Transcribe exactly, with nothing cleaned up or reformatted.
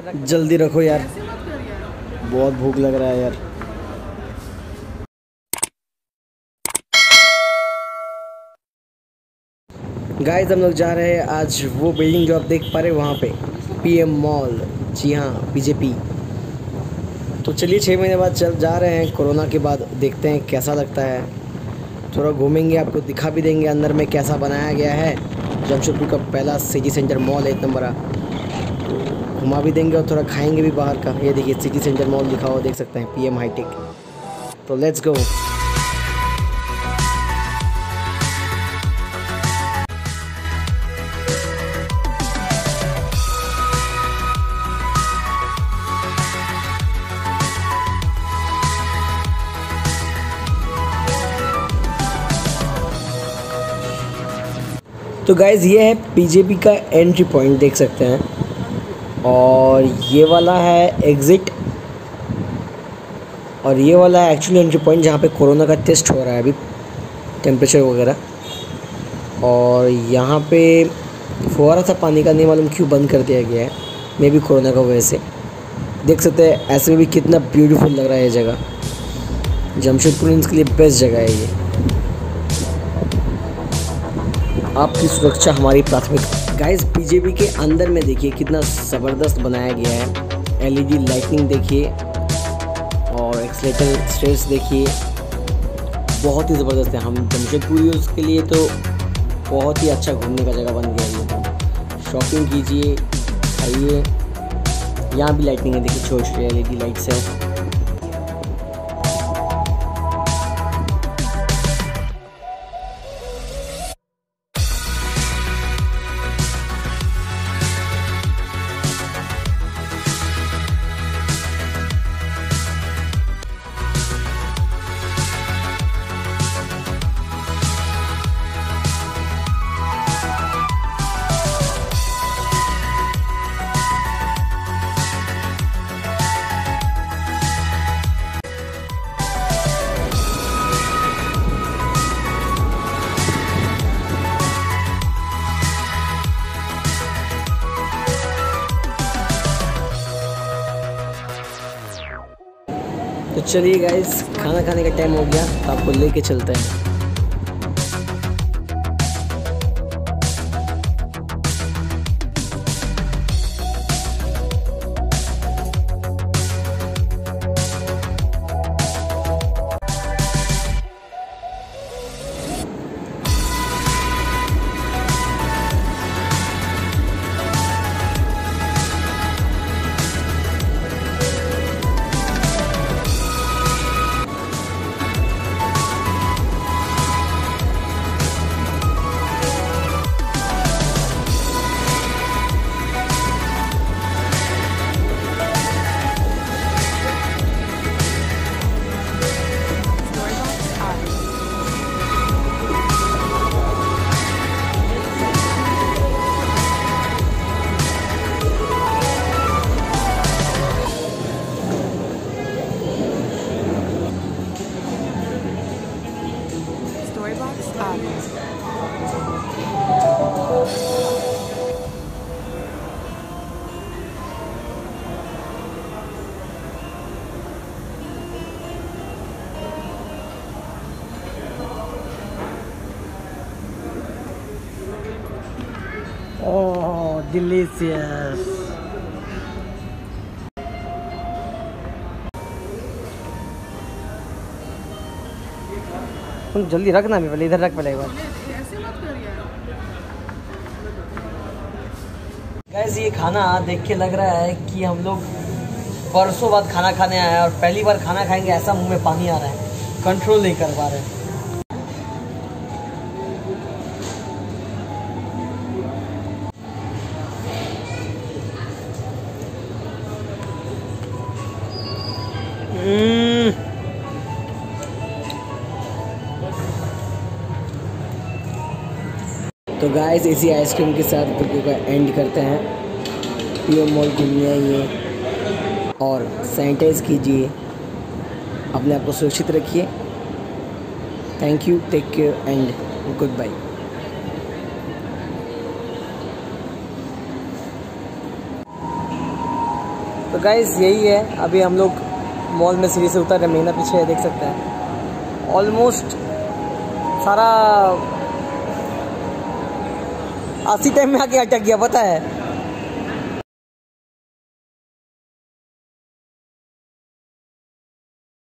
जल्दी रखो यार, बहुत भूख लग रहा है यार। गाइस हम लोग जा रहे हैं आज वो बिल्डिंग जो आप देख पा रहे हैं वहाँ पे, पीएम मॉल। जी हाँ, बीजेपी। तो चलिए छः महीने बाद चल जा रहे हैं, कोरोना के बाद देखते हैं कैसा लगता है। थोड़ा घूमेंगे, आपको दिखा भी देंगे अंदर में कैसा बनाया गया है। जमशेदपुर का पहला सिटी सेंटर मॉल है, एक नंबर। घुमा भी देंगे और थोड़ा खाएंगे भी बाहर का। ये देखिए सिटी सेंटर मॉल लिखा हुआ देख सकते हैं, पीएम हाईटेक। तो लेट्स गो। तो गाइज़ ये है बीजेपी का एंट्री पॉइंट, देख सकते हैं। और ये वाला है एग्ज़िट, और ये वाला है एक्चुअली एंट्री पॉइंट जहाँ पे कोरोना का टेस्ट हो रहा है अभी, टेम्परेचर वगैरह। और यहाँ पे फुहारा सा पानी का, नहीं मालूम क्यों बंद कर दिया गया है, मे भी कोरोना का वजह से। देख सकते हैं ऐसे में भी कितना ब्यूटीफुल लग रहा है ये जगह। जमशेदपुर इसके लिए बेस्ट जगह है ये। आपकी सुरक्षा हमारी प्राथमिकता। गाइस बीजेपी के अंदर में देखिए कितना ज़बरदस्त बनाया गया है। एलईडी लाइटिंग देखिए और एक्सलेटर स्टेयर्स देखिए, बहुत ही ज़बरदस्त है। हम जमशेदपुरियों के लिए तो बहुत ही अच्छा घूमने का जगह बन गया है। शॉपिंग कीजिए, खाइए। यहाँ भी लाइटिंग है, देखिए छोटे छोटे एलईडी लाइट्स है। तो चलिए गाइस, खाना खाने का टाइम हो गया, तो आपको लेके चलते हैं। Oh, delicious. तुम जल्दी रखना भी, पहले इधर रख पहले एक बार। गाइस ये खाना देख के लग रहा है कि हम लोग बरसों बाद खाना खाने आए हैं और पहली बार खाना खाएंगे, ऐसा मुंह में पानी आ रहा है, कंट्रोल नहीं कर पा रहे हैं। तो गाइस इसी आइसक्रीम के साथ वीडियो का एंड करते हैं। पीएम मॉल घूमने आइए और सैनिटाइज कीजिए, अपने आप को सुरक्षित रखिए। Thank you, take care and goodbye. तो गाइस यही है, अभी हम लोग मॉल में सीढ़ी से उतर रहे, महीना पीछे है, देख सकते हैं ऑलमोस्ट सारा अस्सी टाइम में आके अटक गया, पता है।